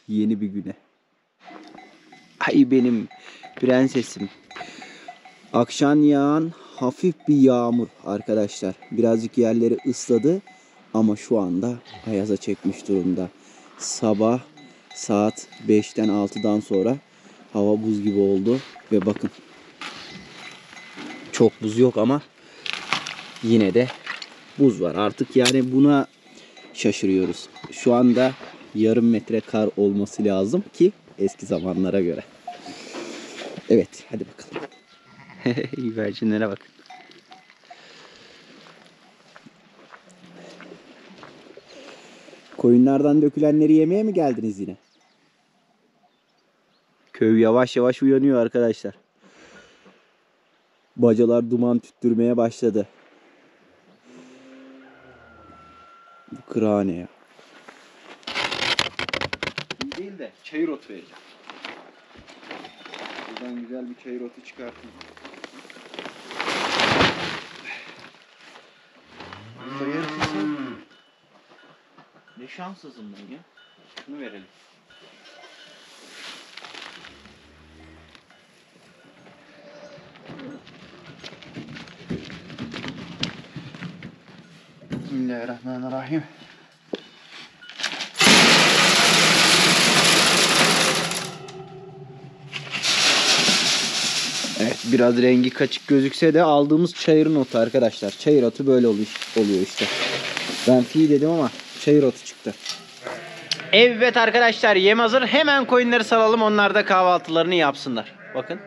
yeni bir güne. Ay benim prensesim. Akşam yağan hafif bir yağmur arkadaşlar. Birazcık yerleri ısladı ama şu anda ayaza çekmiş durumda. Sabah saat 5'ten 6'dan sonra hava buz gibi oldu ve bakın. Çok buz yok ama yine de buz var. Artık yani buna şaşırıyoruz. Şu anda yarım metre kar olması lazım ki eski zamanlara göre. Evet, hadi bakalım. Güvercinlere bak. Koyunlardan dökülenleri yemeye mi geldiniz yine? Köy yavaş yavaş uyanıyor arkadaşlar. Bacalar duman tüttürmeye başladı. Bu kırağane ya. Değil de çayır otu vereceğim. Buradan güzel bir çayır otu çıkartayım. Ne şanssızım ben ya. Şunu verelim. Bismillahirrahmanirrahim. Evet, biraz rengi kaçık gözükse de aldığımız çayırın otu arkadaşlar. Çayır otu böyle oluyor işte. Ben fi dedim ama çayır otu çıktı. Evet arkadaşlar, yem hazır. Hemen koyunları salalım, onlar da kahvaltılarını yapsınlar. Bakın.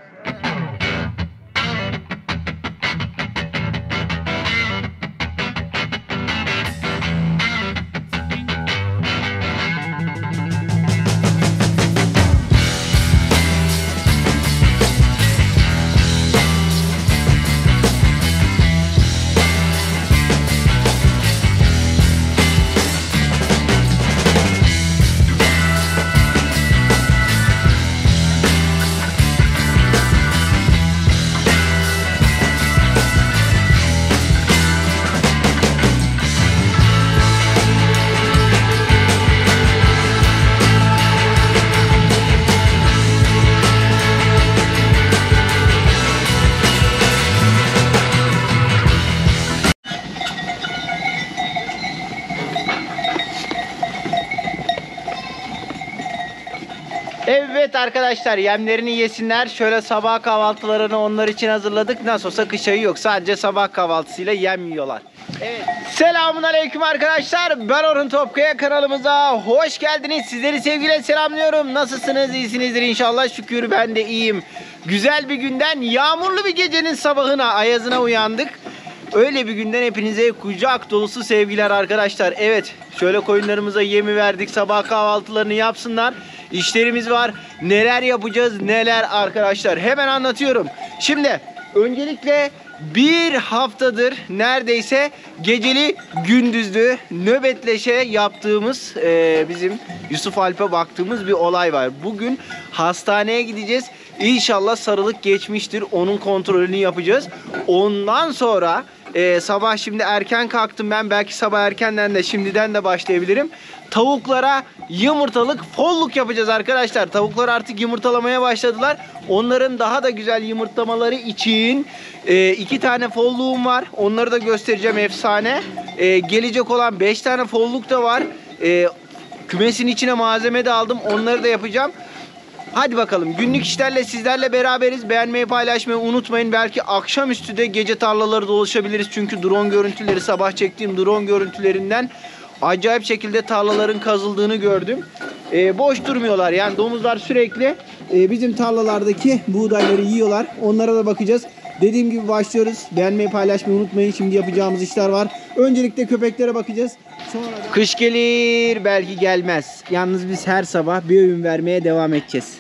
Evet arkadaşlar, yemlerini yesinler. Şöyle sabah kahvaltılarını onlar için hazırladık. Nasıl olsa kış ayı yok. Sadece sabah kahvaltısıyla yem yiyorlar. Evet. Selamun aleyküm arkadaşlar. Ben Orhun Topkaya, kanalımıza hoş geldiniz. Sizleri sevgiyle selamlıyorum. Nasılsınız? İyisinizdir inşallah. Şükür ben de iyiyim. Güzel bir günden, yağmurlu bir gecenin sabahına, ayazına uyandık. Öyle bir günden hepinize kucak dolusu sevgiler arkadaşlar. Evet, şöyle koyunlarımıza yemi verdik. Sabah kahvaltılarını yapsınlar. İşlerimiz var. Neler yapacağız, neler arkadaşlar. Hemen anlatıyorum. Şimdi öncelikle bir haftadır neredeyse geceli gündüzlü nöbetleşe yaptığımız bizim Yusuf Alp'e baktığımız bir olay var. Bugün hastaneye gideceğiz. İnşallah sarılık geçmiştir. Onun kontrolünü yapacağız. Ondan sonra sabah şimdi erken kalktım ben. Belki sabah erkenden de şimdiden de başlayabilirim. Tavuklara yumurtalık folluk yapacağız arkadaşlar. Tavuklar artık yumurtalamaya başladılar. Onların daha da güzel yumurtlamaları için 2 tane folluğum var. Onları da göstereceğim, efsane. Gelecek olan 5 tane folluk da var. Kümesin içine malzeme de aldım. Onları da yapacağım. Hadi bakalım, günlük işlerle sizlerle beraberiz. Beğenmeyi, paylaşmayı unutmayın. Belki akşamüstü de gece tarlaları dolaşabiliriz. Çünkü drone görüntüleri, sabah çektiğim drone görüntülerinden acayip şekilde tarlaların kazıldığını gördüm. Boş durmuyorlar yani, domuzlar sürekli bizim tarlalardaki buğdayları yiyorlar. Onlara da bakacağız. Dediğim gibi başlıyoruz. Beğenmeyi, paylaşmayı unutmayın. Şimdi yapacağımız işler var. Öncelikle köpeklere bakacağız. Sonra da... Kış gelir belki gelmez. Yalnız biz her sabah bir öğün vermeye devam edeceğiz.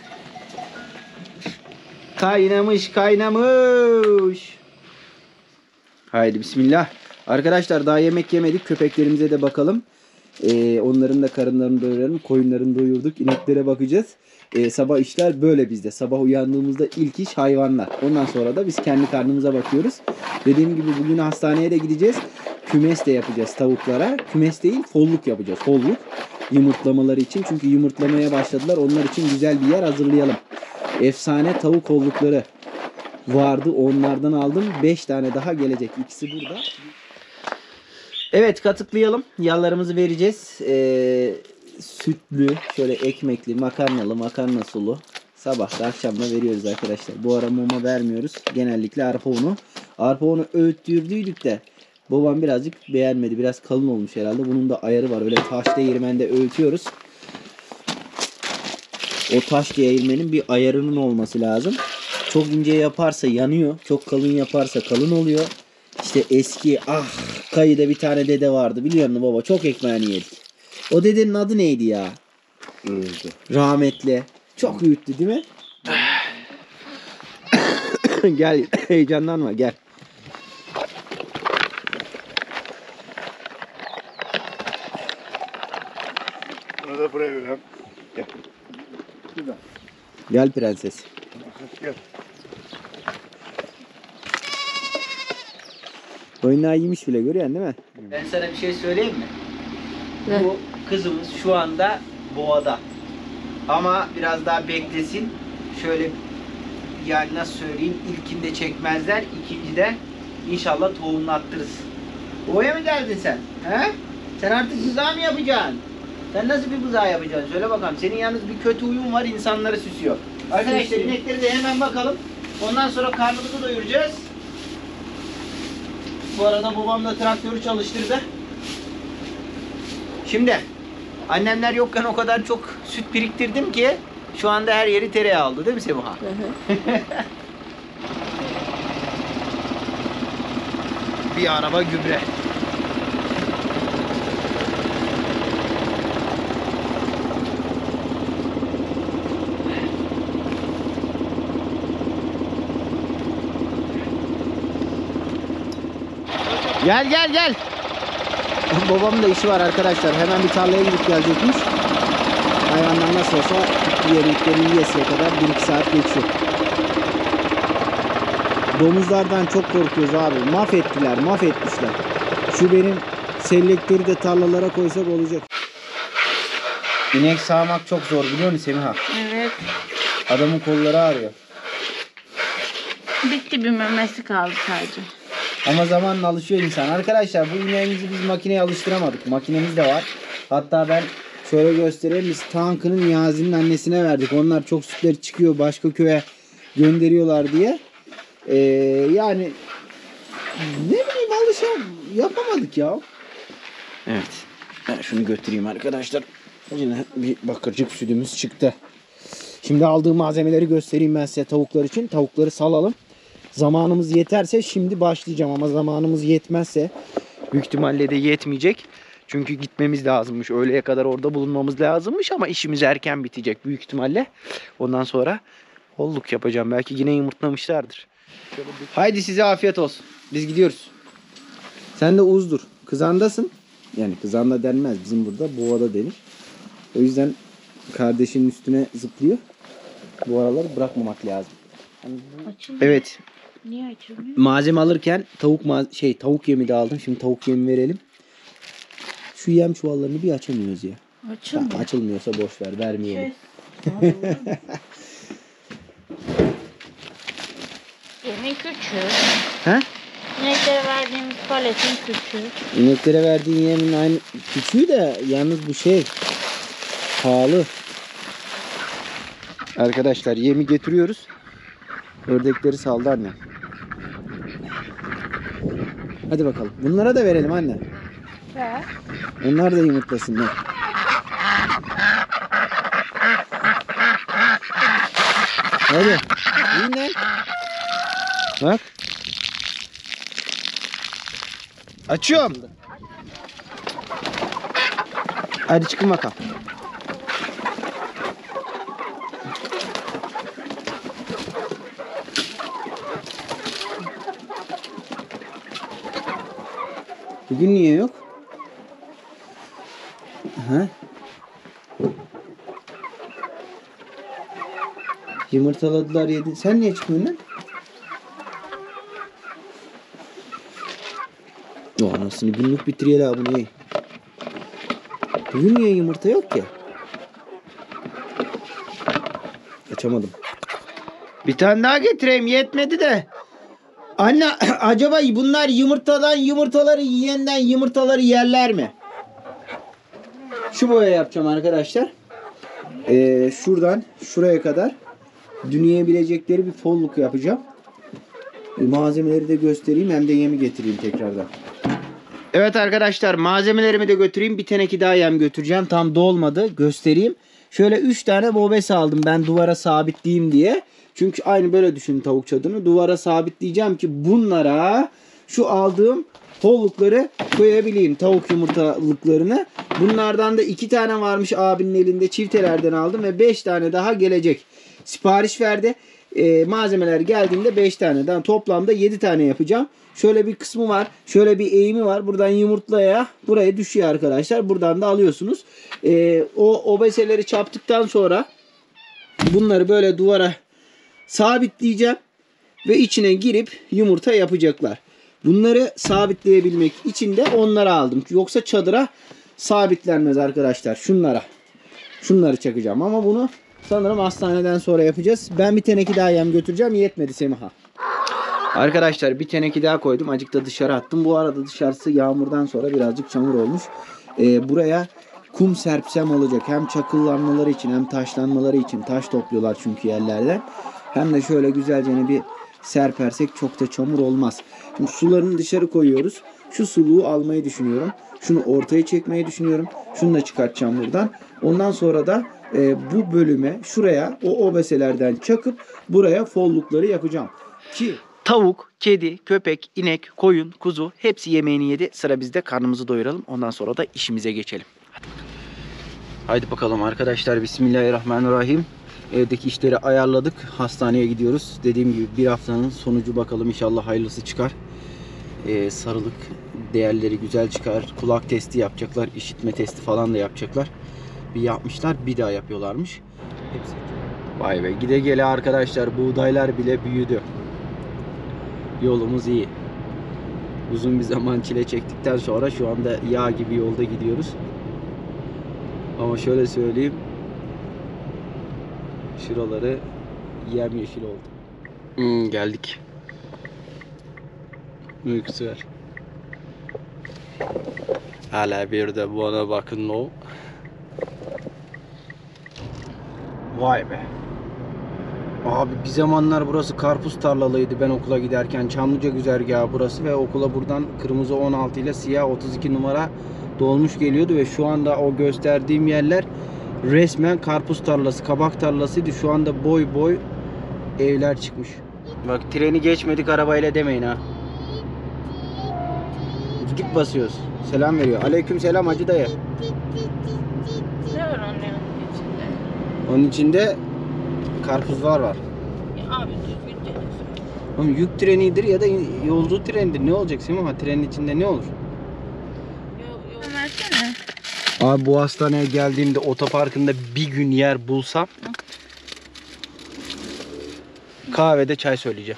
Kaynamış kaynamış. Haydi bismillah. Arkadaşlar daha yemek yemedik. Köpeklerimize de bakalım. Onların da karınlarını doyuralım. Koyunlarını doyurduk. İneklere bakacağız. Sabah işler böyle bizde. Sabah uyandığımızda ilk iş hayvanlar. Ondan sonra da biz kendi karnımıza bakıyoruz. Dediğim gibi bugün hastaneye de gideceğiz. Kümes de yapacağız tavuklara. Kümes değil, folluk yapacağız. Folluk. Yumurtlamaları için. Çünkü yumurtlamaya başladılar. Onlar için güzel bir yer hazırlayalım. Efsane tavuk kollukları vardı. Onlardan aldım. 5 tane daha gelecek. İkisi burada. Evet, katıklayalım. Yağlarımızı vereceğiz. Sütlü, şöyle ekmekli, makarnalı, makarna sulu. Sabah da akşam da veriyoruz arkadaşlar. Bu ara mama vermiyoruz. Genellikle arpa unu. Arpa unu öğüttürdüydük de babam birazcık beğenmedi. Biraz kalın olmuş herhalde. Bunun da ayarı var. Öyle taş değirmende öğütüyoruz. O taş değirmenin bir ayarının olması lazım. Çok ince yaparsa yanıyor. Çok kalın yaparsa kalın oluyor. İşte eski kayıda bir tane dede vardı. Biliyor musun baba? Çok ekmeğini yedik. O dedenin adı neydi ya? Rahmetli. Çok büyüttü değil mi? Gel, heyecanlanma, gel. Bunu da buraya ver. Gel. Gel prenses. Gel. Oyunlar yemiş bile, görüyorsun değil mi? Ben sana bir şey söyleyeyim mi? Ne? Bu kızımız şu anda boğada. Ama biraz daha beklesin. Şöyle, yani nasıl söyleyeyim, ilkinde çekmezler, ikincide inşallah tohumunu attırırız. Boğaya mı geldin sen? He? Sen artık buzağı mı yapacaksın? Sen nasıl bir buzağı yapacaksın? Söyle bakalım. Senin yalnız bir kötü huyun var, insanları süsüyor. Arkadaşlar inekleri de hemen bakalım. Ondan sonra karnımızı doyuracağız. Bu arada babam da traktörü çalıştırdı. Şimdi annemler yokken o kadar çok süt biriktirdim ki şu anda her yeri tereyağı aldı, değil mi Sebuha? Bir araba gübre. Gel gel gel. Babamın da işi var arkadaşlar. Hemen bir tarlaya gidip gelecekmiş. Hayvanlar nasıl olsa yemeklerini yiyesiye kadar 1-2 saat geçiyor. Domuzlardan çok korkuyoruz abi. Mahvettiler, mahvetmişler. Şu benim selektörü de tarlalara koysak olacak. İnek sağmak çok zor, biliyor musun Semiha? Evet. Adamın kolları ağrıyor. Bitti, bir memesi kaldı sadece. Ama zamanla alışıyor insan. Arkadaşlar bu ineğimizi biz makineye alıştıramadık. Makinemiz de var. Hatta ben Şöyle göstereyim. Biz Tankı'nın Niyazi'nin annesine verdik. Onlar çok sütleri çıkıyor. Başka köye gönderiyorlar diye. Yani ne bileyim yapamadık ya. evet. Ben şunu götüreyim arkadaşlar. Yine bir bakırcık sütümüz çıktı. Şimdi aldığım malzemeleri göstereyim ben size tavuklar için. Tavukları salalım. Zamanımız yeterse şimdi başlayacağım ama zamanımız yetmezse Büyük ihtimalle de yetmeyecek. Çünkü gitmemiz lazımmış. Öğleye kadar orada bulunmamız lazımmış ama işimiz erken bitecek büyük ihtimalle. Ondan sonra holluk yapacağım. Belki yine yumurtlamışlardır. haydi size afiyet olsun. Biz gidiyoruz. Sen de uzdur. Kızandasın. Yani kızanda denmez. Bizim burada boğada denir. O yüzden kardeşinin üstüne zıplıyor. Bu araları bırakmamak lazım. Açılmıyor. Evet. Niye açılmıyor? Malzeme alırken tavuk yemi de aldım. Şimdi tavuk yemi verelim. Şu yem çuvallarını bir açamıyoruz ya. Açılmıyor. Tamam, açılmıyorsa boş ver, vermeyelim. Yemin küçük. He? İneklere verdiğimiz paletin küçük. İneklere verdiğin yemin aynı küçüğü de yalnız bu pahalı. Arkadaşlar yemi getiriyoruz. Ördekleri saldı anne. Hadi bakalım. Bunlara da verelim anne. Ver. Onlar da yumurtlasınlar. Hadi. İyi lan. Bak. Açıyorum. Hadi çıkın bakalım. Bugün niye yok? Ha? Yumurtaladılar yedi. Sen niye çıkmıyorsun lan? O anasını günlük bitiriyorlar bunu. Bugün niye yumurta yok ki? Açamadım. Bir tane daha getireyim, yetmedi de. Anne acaba bunlar yumurtaları yiyenden yumurtaları yerler mi? Şu boya yapacağım arkadaşlar. Şuradan şuraya kadar düneyebilecekleri bir folluk yapacağım. Malzemeleri de göstereyim, hem de yemi getireyim tekrardan. Evet arkadaşlar, malzemelerimi de götüreyim. Bir teneki daha yem götüreceğim. Tam dolmadı. Göstereyim. Şöyle 3 tane bobes aldım ben duvara sabitleyeyim diye. Çünkü aynı böyle düşünün tavuk çadırını. Duvara sabitleyeceğim ki bunlara şu aldığım hollukları koyabileyim. Tavuk yumurtalıklarını. Bunlardan da 2 tane varmış abinin elinde. Çiftelerden aldım ve 5 tane daha gelecek. Sipariş verdi. Malzemeler geldiğinde 5 taneden toplamda 7 tane yapacağım. Şöyle bir kısmı var. Şöyle bir eğimi var. Buradan yumurtlaya buraya düşüyor arkadaşlar. Buradan da alıyorsunuz. O obeseleri çaptıktan sonra bunları böyle duvara sabitleyeceğim. Ve içine girip yumurta yapacaklar. Bunları sabitleyebilmek için de onları aldım. Yoksa çadıra sabitlenmez arkadaşlar. Şunları çakacağım. Ama bunu sanırım hastaneden sonra yapacağız. Ben bir teneki daha yem götüreceğim. Yetmedi Semiha. Arkadaşlar bir teneki daha koydum. Acık da dışarı attım. Bu arada dışarısı yağmurdan sonra birazcık çamur olmuş. Buraya kum serpsem olacak. Hem çakıllanmaları için hem taşlanmaları için. Taş topluyorlar çünkü yerlerden. Hem de şöyle güzelce bir serpersek çok da çamur olmaz. Şimdi sularını dışarı koyuyoruz. Şu suluğu almayı düşünüyorum. Şunu ortaya çekmeyi düşünüyorum. Şunu da çıkartacağım buradan. Ondan sonra da bu bölüme şuraya o obeselerden çakıp buraya follukları yapacağım. Ki Tavuk, kedi, köpek, inek, koyun, kuzu hepsi yemeğini yedi. Sıra bizde, karnımızı doyuralım. Ondan sonra da işimize geçelim. Haydi bakalım arkadaşlar. Bismillahirrahmanirrahim. Evdeki işleri ayarladık. Hastaneye gidiyoruz. Dediğim gibi bir haftanın sonucu, bakalım inşallah hayırlısı çıkar. Sarılık değerleri güzel çıkar. Kulak testi yapacaklar. İşitme testi falan da yapacaklar. Bir yapmışlar, bir daha yapıyorlarmış. Hepsi. Vay be, gide gele arkadaşlar buğdaylar bile büyüdü. Yolumuz iyi. Uzun bir zaman çile çektikten sonra şu anda yağ gibi yolda gidiyoruz. Ama şöyle söyleyeyim. Şuraları yemyeşil oldu. Geldik. Uykusu var. Hala bir de bana bakın o. Vay be. Abi bir zamanlar burası karpuz tarlalıydı ben okula giderken. Çamlıca güzergahı burası ve okula buradan kırmızı 16 ile siyah 32 numara dolmuş geliyordu ve şu anda o gösterdiğim yerler resmen karpuz tarlası, kabak tarlasıydı. Şu anda boy boy evler çıkmış. Bak treni geçmedik arabayla demeyin ha. Git basıyoruz. Selam veriyor. Aleyküm selam Hacı dayı. Ne var onun içinde? Onun içinde karpuzlar var. Abi düzgün gelirsin. Oğlum yük trenidir ya da yolcu trenidir. Ne olacak Sema? Trenin içinde ne olur? Yok versene. Abi bu hastaneye geldiğimde otoparkında bir gün yer bulsam kahvede çay söyleyeceğim.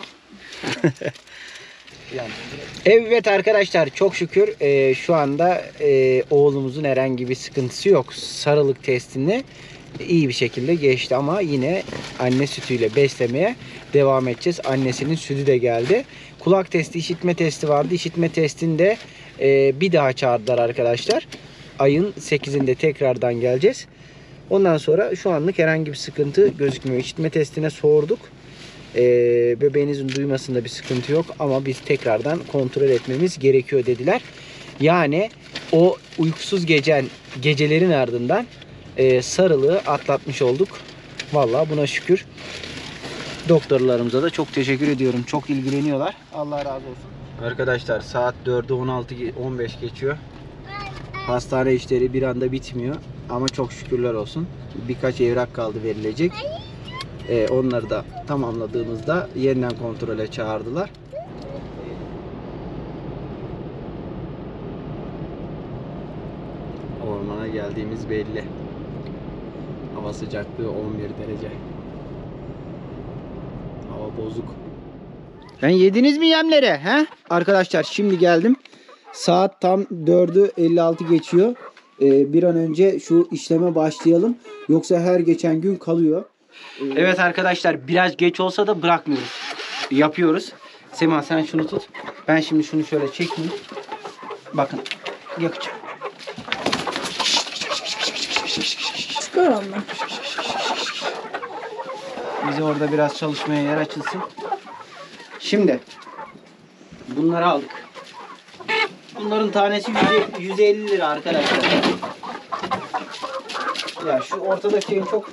Evet arkadaşlar, çok şükür şu anda oğlumuzun herhangi bir sıkıntısı yok. Sarılık testini iyi bir şekilde geçti ama yine anne sütüyle beslemeye devam edeceğiz. Annesinin sütü de geldi. Kulak testi, işitme testi vardı. İşitme testinde bir daha çağırdılar arkadaşlar. Ayın 8'inde tekrardan geleceğiz. Ondan sonra şu anlık herhangi bir sıkıntı gözükmüyor. İşitme testine sorduk. Bebeğinizin duymasında bir sıkıntı yok ama biz tekrardan kontrol etmemiz gerekiyor dediler. Yani o uykusuz gecelerin ardından sarılığı atlatmış olduk. Vallahi buna şükür. Doktorlarımıza da çok teşekkür ediyorum. Çok ilgileniyorlar. Allah razı olsun. Arkadaşlar saat 4'ü 15 geçiyor. Hastane işleri bir anda bitmiyor. Ama çok şükürler olsun. Birkaç evrak kaldı verilecek. Onları da tamamladığımızda yeniden kontrole çağırdılar. Ormana geldiğimiz belli. Hava sıcaklığı 11 derece. Hava bozuk. Ben yediniz mi yemleri? He? Arkadaşlar şimdi geldim. Saat tam 4'ü 56 geçiyor. Bir an önce şu işleme başlayalım. Yoksa her geçen gün kalıyor. Evet arkadaşlar, biraz geç olsa da bırakmıyoruz. Yapıyoruz. Sema sen şunu tut. Ben şimdi şunu şöyle çekeyim. Bakın yakacağım. Çıkar onu. Bize orada biraz çalışmaya yer açılsın. Şimdi bunları aldık. Bunların tanesi 150 lira arkadaşlar. Ya şu ortadaki şeyin çok...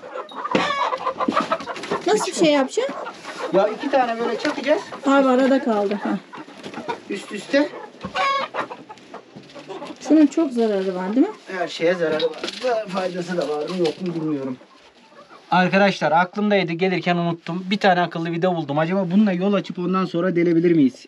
Nasıl bir şey yapacaksın? Ya 2 tane böyle çakacağız. Abi arada kaldı. Ha. Üst üste. Şunun çok zararı var değil mi? Her şeye zararı var. Faydası da var mı yok mu bilmiyorum. Arkadaşlar aklımdaydı, gelirken unuttum. Bir tane akıllı vida buldum. Acaba bununla yol açıp ondan sonra delebilir miyiz?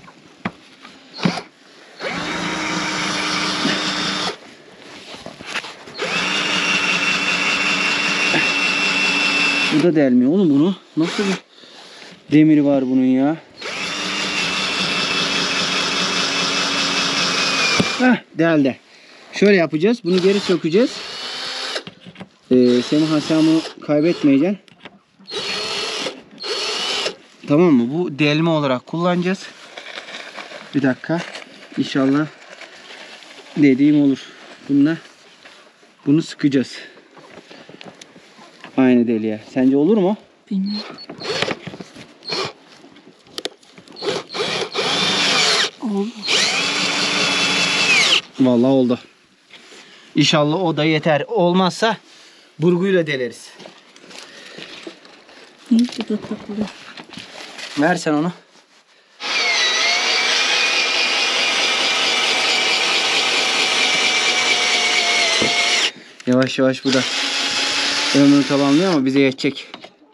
Bu da delmiyor oğlum bunu. Nasıl bir demiri var bunun ya? Heh, deldi. Şöyle yapacağız. Bunu geri sökeceğiz. Sema sen bunu kaybetmeyeceksin. Tamam mı? Bu delme olarak kullanacağız. Bir dakika. İnşallah dediğim olur. Bunu sıkacağız. Aynı deliğe. Sence olur mu? Bilmiyorum. Oldu. Vallahi oldu. İnşallah o da yeter. Olmazsa burguyla deleriz. İyi, bu da takılıyor. Ver sen onu. Yavaş yavaş bu da ömrünü tamamlıyor ama bize yetecek.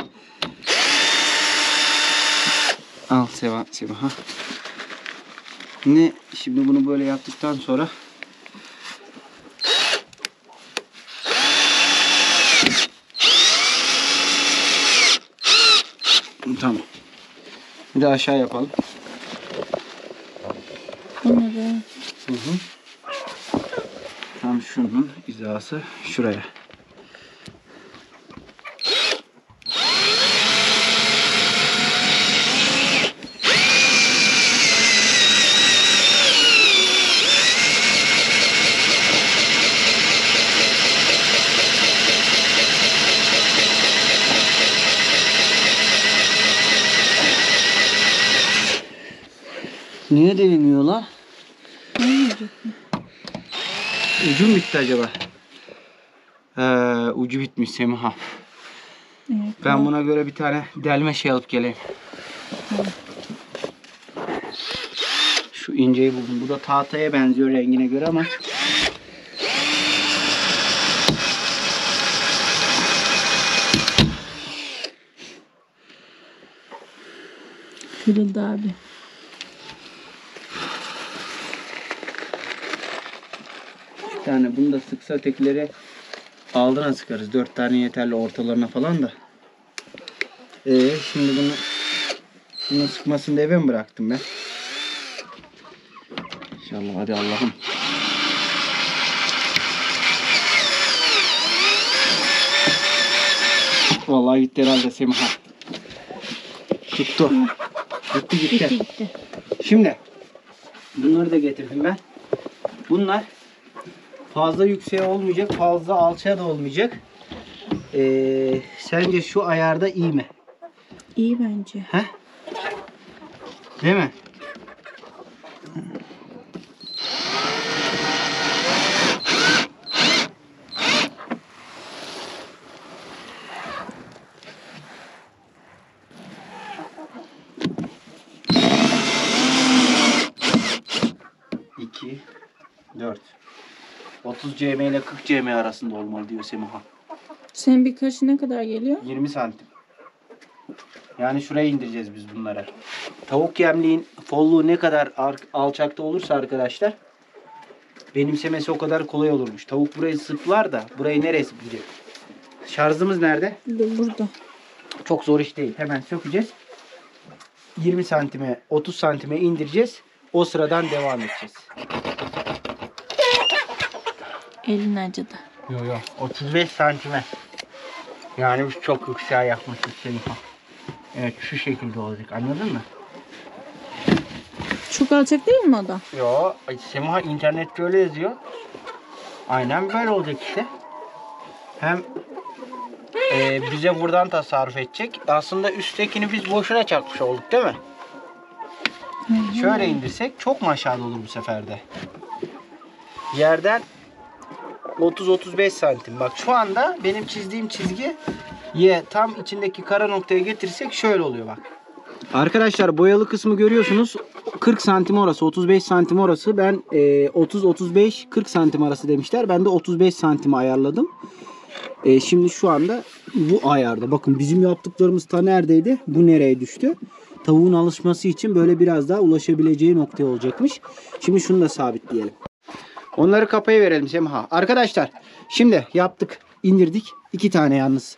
Al Seva. Ha. Ne? Şimdi bunu böyle yaptıktan sonra tamam. Bir de aşağı yapalım. Onları. Hı. Tam şunun hizası şuraya. Niye değmiyor lan? Ucu mu bitti acaba? Ucu bitmiş Semiha. Evet, Ben buna göre bir tane delme şey alıp geleyim. Şu inceyi buldum. Bu da tahtaya benziyor rengine göre ama. kırıldı abi. Bir tane bunu da sıksa ötekileri aldına sıkarız. 4 tane yeterli ortalarına falan da. Şimdi bunu sıkmasını da eve mi bıraktım ben? İnşallah hadi Allah'ım. Vallahi gitti herhalde Semiha. Tuttu. Gitti. Gitti. Şimdi bunları da getirdim ben. Bunlar fazla yükseğe olmayacak, fazla alçağa da olmayacak. Sence şu ayarda iyi mi? İyi bence. He? Değil mi? İki, 4. 30 cm ile 40 cm arasında olmalı diyor Semiha. Sen bir kaşı ne kadar geliyor? 20 santim. Yani şuraya indireceğiz biz bunları. Tavuk yemliğin folluğu ne kadar alçakta olursa arkadaşlar benimsemesi o kadar kolay olurmuş. Tavuk burayı sıklar da burayı neresi bilecek? Şarjımız nerede? Burada. Çok zor iş değil. Hemen sökeceğiz. 20 santime 30 santime indireceğiz. O sıradan devam edeceğiz. Elin acıdı. Yok yok 35 santime. Yani biz çok yükseğe yapmışız Semiha. Evet şu şekilde olacak anladın mı? Çok alçak değil mi o da? Yo Semiha internette öyle yazıyor. Aynen böyle olacak işte. Hem bize buradan tasarruf edecek. Aslında üsttekini biz boşuna çakmış olduk değil mi? Şöyle indirsek çok mu aşağıda olur bu sefer de? Yerden 30-35 santim. Bak şu anda benim çizdiğim çizgi tam içindeki kara noktaya getirsek şöyle oluyor bak. Arkadaşlar boyalı kısmı görüyorsunuz. 40 santim orası, 35 santim orası. Ben 30-35-40 santim arası demişler. Ben de 35 santime ayarladım. Şimdi şu anda bu ayarda. Bakın bizim yaptıklarımız ta neredeydi? Bu nereye düştü? Tavuğun alışması için böyle biraz daha ulaşabileceği noktaya olacakmış. Şimdi şunu da sabitleyelim. Onları kapaya verelim Semiha. Arkadaşlar şimdi yaptık, indirdik. 2 tane yalnız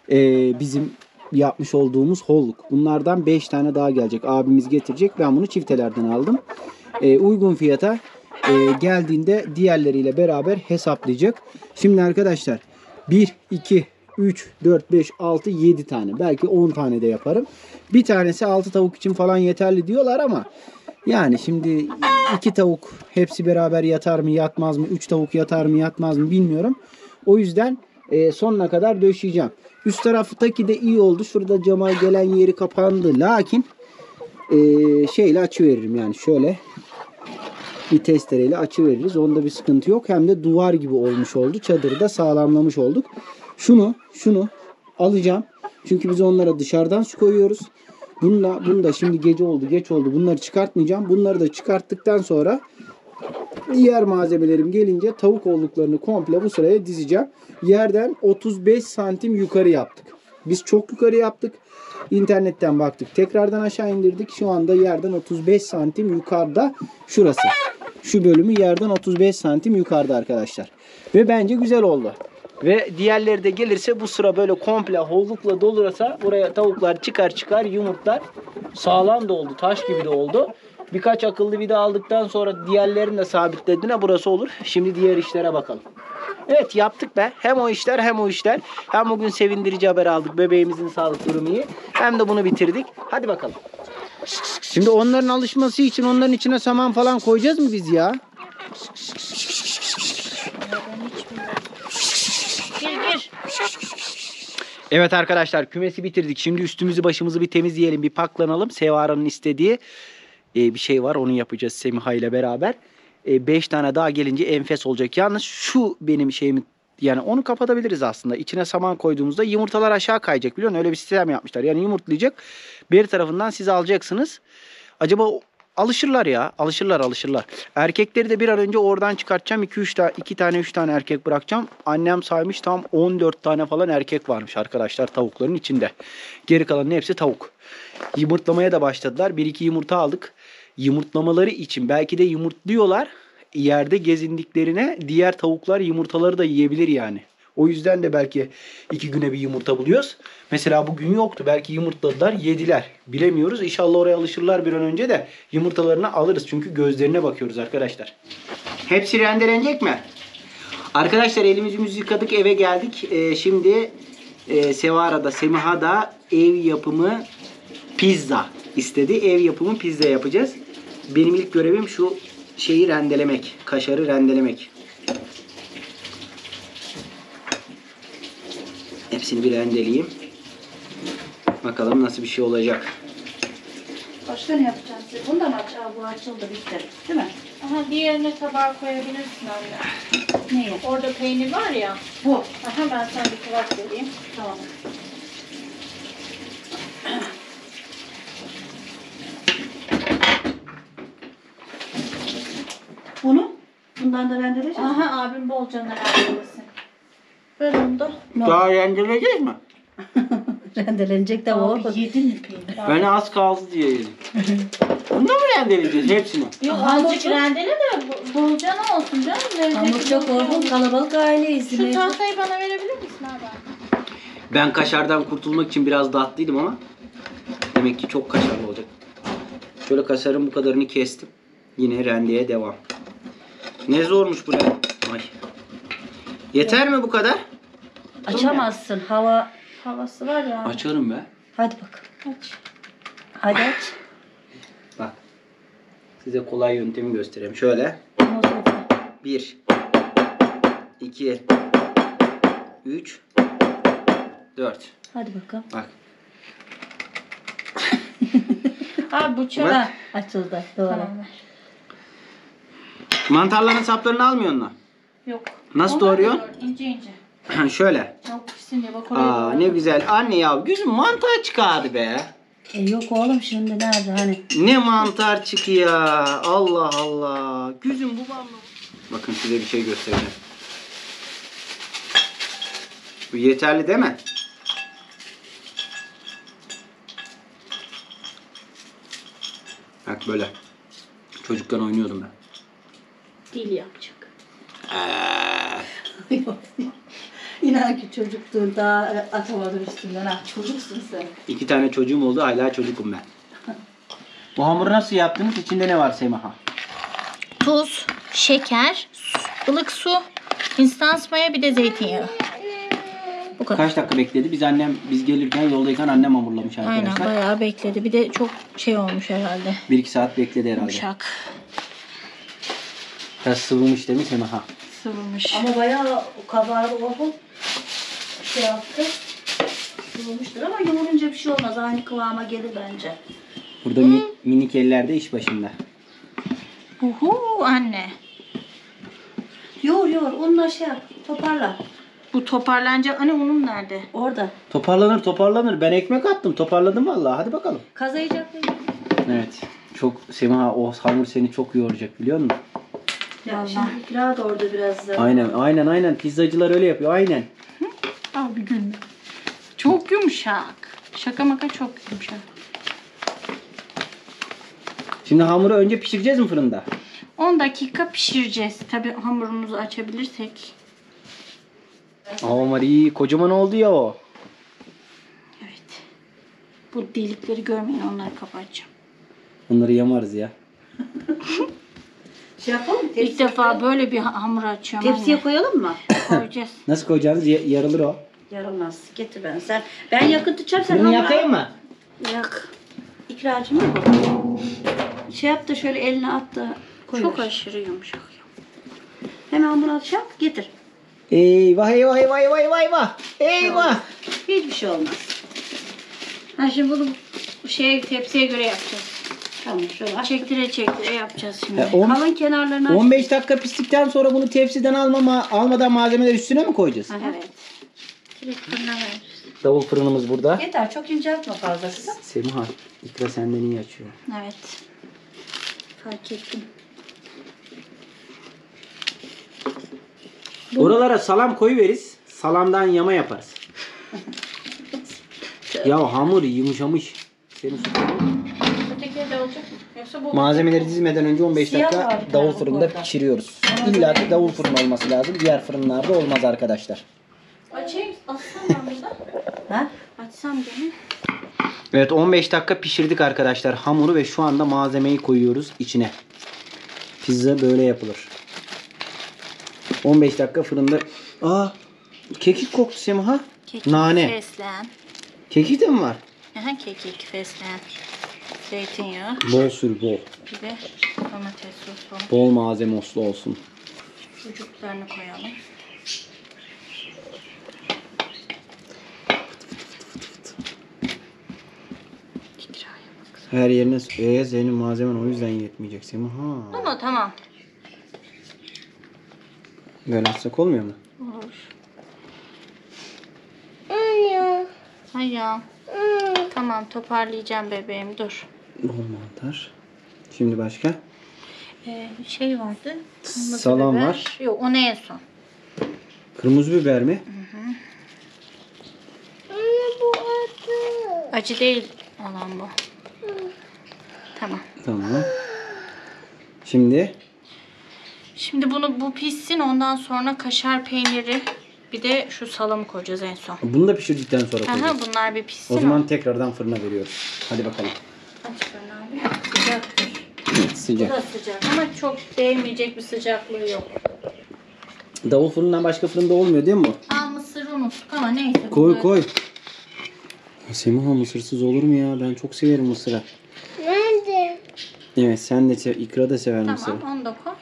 bizim yapmış olduğumuz holluk. Bunlardan 5 tane daha gelecek. Abimiz getirecek. Ben bunu çiftelerden aldım. Uygun fiyata geldiğinde diğerleriyle beraber hesaplayacak. Şimdi arkadaşlar 1, 2, 3, 4, 5, 6, 7 tane. Belki 10 tane de yaparım. Bir tanesi 6 tavuk için falan yeterli diyorlar ama yani şimdi 2 tavuk hepsi beraber yatar mı yatmaz mı? 3 tavuk yatar mı yatmaz mı bilmiyorum. O yüzden sonuna kadar döşeyeceğim. Üst taraftaki de iyi oldu. Şurada cama gelen yeri kapandı. Lakin şeyle açıveririm yani şöyle bir testereyle açıveririz. Onda bir sıkıntı yok. Hem de duvar gibi olmuş oldu. Çadırı da sağlamlamış olduk. Şunu alacağım. Çünkü biz onlara dışarıdan su koyuyoruz. Bunu da şimdi gece oldu, geç oldu. Bunları çıkartmayacağım. Bunları da çıkarttıktan sonra diğer malzemelerim gelince tavuk olduklarını komple bu sıraya dizeceğim. Yerden 35 santim yukarı yaptık. Biz çok yukarı yaptık. İnternetten baktık. Tekrardan aşağı indirdik. Şu anda yerden 35 santim yukarıda şurası. Şu bölümü yerden 35 santim yukarıda arkadaşlar. Ve bence güzel oldu. Ve diğerleri de gelirse bu sıra böyle komple hollukla dolursa buraya tavuklar çıkar yumurtlar. Sağlam da oldu. Taş gibi de oldu. Birkaç akıllı vida aldıktan sonra diğerlerini de sabitlediğine burası olur. Şimdi diğer işlere bakalım. Evet yaptık be. Hem o işler hem o işler. Hem bugün sevindirici haber aldık. Bebeğimizin sağlık durumu iyi. Hem de bunu bitirdik. Hadi bakalım. Şimdi onların alışması için onların içine saman falan koyacağız mı biz ya? Evet arkadaşlar kümesi bitirdik. Şimdi üstümüzü başımızı bir temizleyelim. Bir paklanalım. Sevara'nın istediği bir şey var. Onu yapacağız Semiha ile beraber. 5 tane daha gelince enfes olacak. Yalnız şu benim şeyimi yani onu kapatabiliriz aslında. İçine saman koyduğumuzda yumurtalar aşağı kayacak biliyor musun? Öyle bir sistem yapmışlar. Yani yumurtlayacak. Bir tarafından siz alacaksınız. Acaba alışırlar ya. Alışırlar. Erkekleri de bir an önce oradan çıkartacağım. 2 tane 3 tane erkek bırakacağım. Annem saymış tam 14 tane falan erkek varmış arkadaşlar tavukların içinde. Geri kalanın hepsi tavuk. Yumurtlamaya da başladılar. 1-2 yumurta aldık. Yumurtlamaları için belki de yumurtluyorlar. Yerde gezindiklerine diğer tavuklar yumurtaları da yiyebilir yani. O yüzden de belki 2 güne bir yumurta buluyoruz. Mesela bugün yoktu. Belki yumurtladılar, yediler. Bilemiyoruz. İnşallah oraya alışırlar bir an önce de yumurtalarını alırız. Çünkü gözlerine bakıyoruz arkadaşlar. Hepsi rendelenecek mi? Arkadaşlar elimizi yüzümüzü yıkadık, eve geldik. Şimdi Sevara'da, Semiha'da ev yapımı pizza istedi. Ev yapımı pizza yapacağız. Benim ilk görevim şu şeyi rendelemek. Kaşarı rendelemek. Hepsini bir rendeleyeyim. Bakalım nasıl bir şey olacak. Başka ne yapacağım size? Bunu da mı bu açıldı bitti. Değil mi? Aha diğerine tabağa koyabilirsin anne. Neyi? Orada peynir var ya. Bu. Aha ben sana bir kulak vereyim. Tamam. Bunu? Bundan da rendeleyeceğiz. Aha abim bolca neredesin? Ver onu da. Daha rendeleyeceğiz mi? Rendelenecek de o. Abi yedin mi peynir? Ben az kaldı diye yedim. Bunu da mı rendeleyeceğiz hepsini? Yok Azıcık azıcık rendele de bolca ne olsun canım. Lezzeti Hamur çok bolca oldu. olsun. Kalabalık aileyiz. Şu tahtayı bana verebilir misin abi? Ben kaşardan kurtulmak için biraz dağıttıydım ama demek ki çok kaşarlı olacak. Şöyle kaşarın bu kadarını kestim. Yine rendeye devam. Ne zormuş bu lan. Ay. Yeter mi bu kadar? Açamazsın. Havası var ya. Açarım be. Hadi bak. Aç. Hadi aç. Bak. Size kolay yöntemi göstereyim. Şöyle. 1 2 3 4. Hadi bakalım. Bak. Ha bu çöre açıldı. Doğru. Tamam ver. Mantarların saplarını almıyorsun mu? Yok. Nasıl Ondan doğruyorsun? da doğru, İnce ince. Şöyle. Çabuk pişsin diye bak oraya Aa doğru. ne güzel. Anne ya gözüm mantar çıkardı be. Yok oğlum şimdi nerede hani? Ne mantar çıkıyor. Allah Allah. Gözüm babamla. Bakın size bir şey göstereceğim. Bu yeterli değil mi? Bak böyle. Çocukken oynuyordum ben. Dil yapacak. İnan ki çocuktur daha atamadım üstünden. Ha, çocuksun sen. 2 tane çocuğum oldu. Hala çocukum ben. Bu hamuru nasıl yaptınız? İçinde ne var Semaha? Tuz, şeker, ılık su, instans maya bir de zeytinyağı. Bu kadar. Kaç dakika bekledi? Biz gelirken yoldayken annem hamurlamış Aynen arkadaşlar. bayağı bekledi. Bir de çok şey olmuş herhalde. 1-2 saat bekledi herhalde. Yumuşak. Biraz sıvımış değil mi Semaha? Sıvılmış. Ama bayağı kabardı oğlum. Şey yaptı. Yoğurmuştur ama yoğurunca bir şey olmaz. Aynı kıvama gelir bence. Burada minik eller de iş başında. Uhu anne. Yoğur. Onunla şey yap. Toparla. Bu toparlanacak. Anne unum nerede? Orada. Toparlanır. Ben ekmek attım. Toparladım vallahi. Hadi bakalım. Kazayacak mı? Evet. Çok Semaha o hamur seni çok yoracak biliyor musun? Ya şimdi ikra da orada biraz da. Aynen. Pizzacılar öyle yapıyor. Aynen. Al bir gün. Çok yumuşak. Şaka maka çok yumuşak. Şimdi hamuru önce pişireceğiz mi fırında? 10 dakika pişireceğiz. Tabii hamurumuzu açabilirsek. Aa Mari kocaman oldu ya o. Evet. Bu delikleri görmeyin, onları kapatacağım. Onları yamarız ya. Şey yapalım mı? İlk defa böyle bir hamur açıyorum. Tepsiye anne. koyalım mı? Koyacağız. Nasıl koyacağınız? Yarılır o. Yarılmaz. Getir ben. Ben yakın tutacağım sen. Bunu hamura- yakayım mı? Yak. İkracım mı bu? Şey yap da şöyle eline at da koy. Çok aşırı yumuşak. Hemen bunu atacağım. Getir. Eyvah. Eyvah. Hiçbir şey olmaz. Ha şimdi bunu tepsiye göre yapacağız. Tamam şöyle aç. Çektire yapacağız şimdi. Kalın kenarlarını aç. 15 dakika piştikten sonra bunu tepsiden almadan malzemeleri üstüne mi koyacağız? Evet. Direkt fırına vereceğiz. Davul fırınımız burada. Yeter çok inceltme fazla kızım. Semaha, ikra senden iyi açıyor. Evet. Fark ettim. Oralara salam koyuveriz. Salamdan yama yaparız. Ya hamur yumuşamış. Senin Ötekileri de olacak mı? Yoksa bu malzemeleri dizmeden önce 15 Siyah dakika var bir tane davul bu fırında arada. pişiriyoruz. İlla ki davul fırın olması lazım. Diğer fırınlarda olmaz arkadaşlar. açayım. Açsam ben burada. Ha? Açsam gene. Evet 15 dakika pişirdik arkadaşlar hamuru ve şu anda malzemeyi koyuyoruz içine. Pizza böyle yapılır. 15 dakika fırında. Aa kekik koktu Semaha. Kekik, Nane. fesleğen. Kekik de mi var? Aha, kekik, fesleğen. Zeytinyağı. Bol sür bol. Bir de domates sosu. Bol malzemoslu olsun. Sucuklarını koyalım. İkraya bak. Her yerine senin malzemen o yüzden yetmeyecek Semaha. Ama tamam. Böyle atsak olmuyor mu? Olur. Hayır. Tamam toparlayacağım bebeğim dur. Bol mantar. Şimdi başka? Şey vardı. kırmızı Salam biber. var. Yok o en son. Kırmızı biber mi? Acı değil olan bu. Tamam. Tamam. Şimdi Şimdi bu pişsin, ondan sonra kaşar peyniri bir de şu salamı koyacağız en son. bunu da pişirdikten sonra Aha, koyacağız. bunlar bir pişsin. O zaman tekrardan fırına veriyoruz. Hadi bakalım. Aç fırını abi. Sıcaktır. Evet, Bu sıcak. da sıcak ama çok değmeyecek bir sıcaklığı yok. Davul fırından başka fırında olmuyor değil mi bu? Aa, mısırı unuttuk ama neyse. Koy koy. Semiha mısırsız olur mu ya? Ben çok severim mısırı. Nerede? Evet sen de İkra da sever mısırı. Tamam, onu da koy.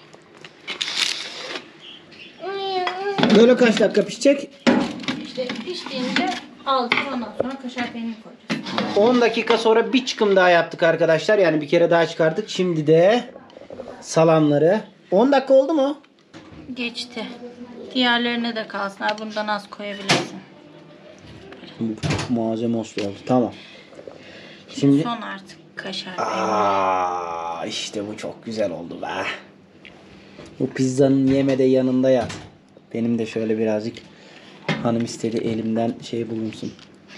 Böyle kaç dakika pişecek? İşte piştiğinde alacağız, ondan sonra kaşar peynir koyacağız. 10 dakika sonra bir çıkım daha yaptık arkadaşlar. Yani bir kere daha çıkardık. Şimdi de salamları. 10 dakika oldu mu? Geçti. Diğerlerine de kalsın. Ha, bundan az koyabilirsin. Malzeme oldu. Tamam. Şimdi Son artık kaşar peynir. işte bu çok güzel oldu be. Bu pizzanın yemede yanında yat. Benim de şöyle birazcık hanım istedi elimden şey bulunsun.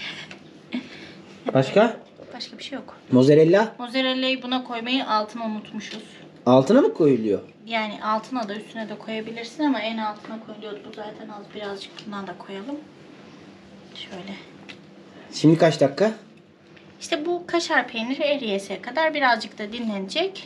Başka? Başka bir şey yok. Mozzarella. Mozzarella'yı buna koymayı altına unutmuşuz. Altına mı koyuluyor? Yani altına da üstüne de koyabilirsin ama en altına koyuluyordu. Bu zaten az, birazcık bundan da koyalım. Şöyle. Şimdi kaç dakika? İşte bu kaşar peyniri eriyese kadar birazcık da dinlenecek.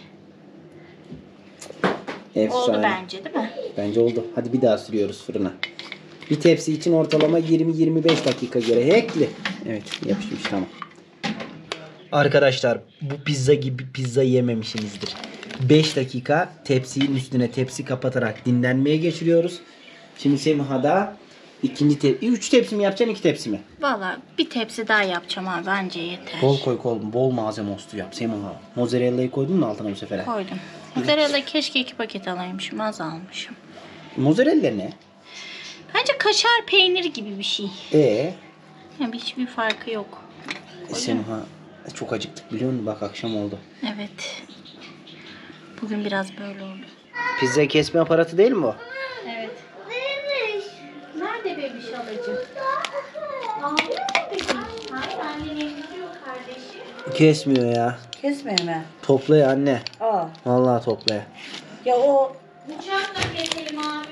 Efsane. Oldu bence, değil mi? Bence oldu. Hadi bir daha sürüyoruz fırına. Bir tepsi için ortalama 20-25 dakika gerekli. Evet yapışmış tamam. Arkadaşlar bu pizza gibi pizza yememişsinizdir. 5 dakika tepsinin üstüne tepsi kapatarak dinlenmeye geçiriyoruz. Şimdi Semiha'da ikinci tepsi. 3 tepsi mi yapacaksın 2 tepsi mi? Valla bir tepsi daha yapacağım abi, bence yeter. Bol koy bol malzeme ostu yap Semiha. Mozzarella'yı koydun mu altına bu sefer? Koydum. Mozzarella keşke 2 paket alaymışım, az almışım. Mozzarella ne? Bence kaşar peyniri gibi bir şey. Yani hiçbir farkı yok. Semiha çok acıktık biliyor musun? Bak akşam oldu. Evet. Bugün biraz böyle oldu. Pizza kesme aparatı değil mi bu? Evet. Nerede bebiş alıcı? Ağlıyor mu bebiş? Hayır, annen emziriyor kardeşim. Kesmiyor ya. Kesmeyeme. Topla ya anne. Aa. Vallahi topla ya. Ya o Bıçakla keselim abi.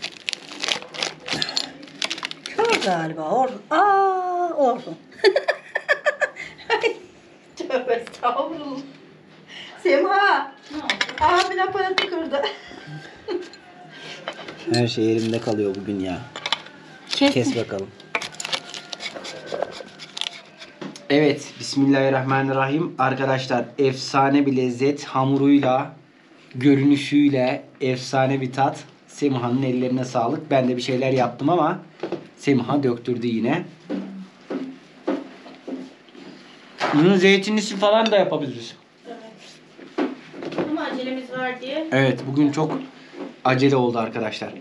kör galiba. Orhun. Aa, Orhun. Ay, tövbe estağfurullah. Semha. Ne oldu? Abin aparatı kırdı. Her şey elimde kalıyor bugün ya. Kes bakalım. Evet, Bismillahirrahmanirrahim. Arkadaşlar efsane bir lezzet. Hamuruyla, görünüşüyle efsane bir tat. Semiha'nın ellerine sağlık. Ben de bir şeyler yaptım ama Semiha döktürdü yine. Bunun zeytinlisi falan da yapabiliriz. Ama acelemiz var diye. Evet, bugün çok acele oldu arkadaşlar.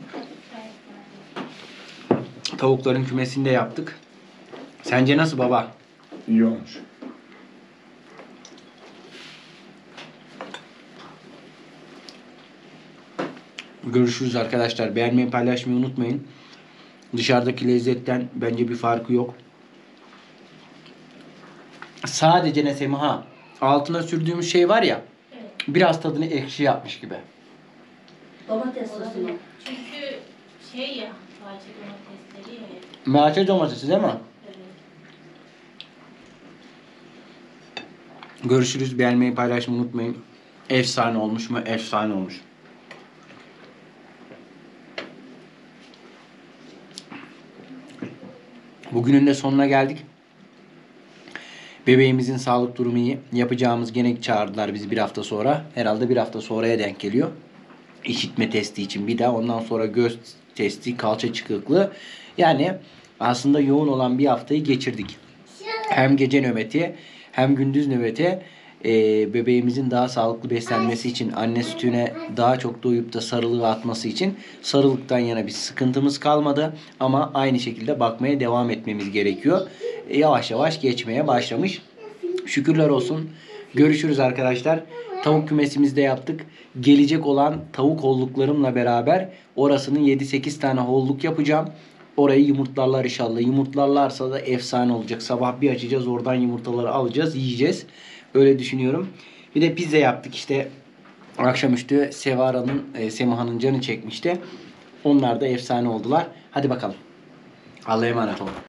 Tavukların kümesini de yaptık. Sence nasıl baba? İyi olmuş. Görüşürüz arkadaşlar. Beğenmeyi, paylaşmayı unutmayın. Dışarıdaki lezzetten bence bir farkı yok. Sadece ne Semiha? Altına sürdüğümüz şey var ya. Biraz tadını ekşi yapmış gibi. Domates sosu. Çünkü şey ya, bahçe domatesleri ya. Bahçe domatesi değil mi? Görüşürüz. Beğenmeyi, paylaşmayı unutmayın. Efsane olmuş mu? Efsane olmuş. Bugünün de sonuna geldik. Bebeğimizin sağlık durumu iyi. Yapacağımız gene çağırdılar bizi bir hafta sonra. Herhalde bir hafta sonraya denk geliyor. İşitme testi için bir daha. Ondan sonra göz testi, kalça çıkıklığı. Yani aslında yoğun olan bir haftayı geçirdik. Hem gece nöbeti hem gündüz nöbeti. Bebeğimizin daha sağlıklı beslenmesi için, anne sütüne daha çok doyup da sarılığı atması için sarılıktan yana bir sıkıntımız kalmadı. Ama aynı şekilde bakmaya devam etmemiz gerekiyor. Yavaş yavaş geçmeye başlamış. Şükürler olsun. Görüşürüz arkadaşlar. Tavuk kümesimizde yaptık. Gelecek olan tavuk holluklarımla beraber orasının 7-8 tane holluk yapacağım. Orayı yumurtlarlar inşallah. Yumurtlarlarsa da efsane olacak. Sabah bir açacağız, oradan yumurtaları alacağız, yiyeceğiz. Öyle düşünüyorum. Bir de pizza yaptık işte. Akşamüstü Semiha'nın canı çekmişti. Onlar da efsane oldular. Hadi bakalım. Allah'a emanet olun.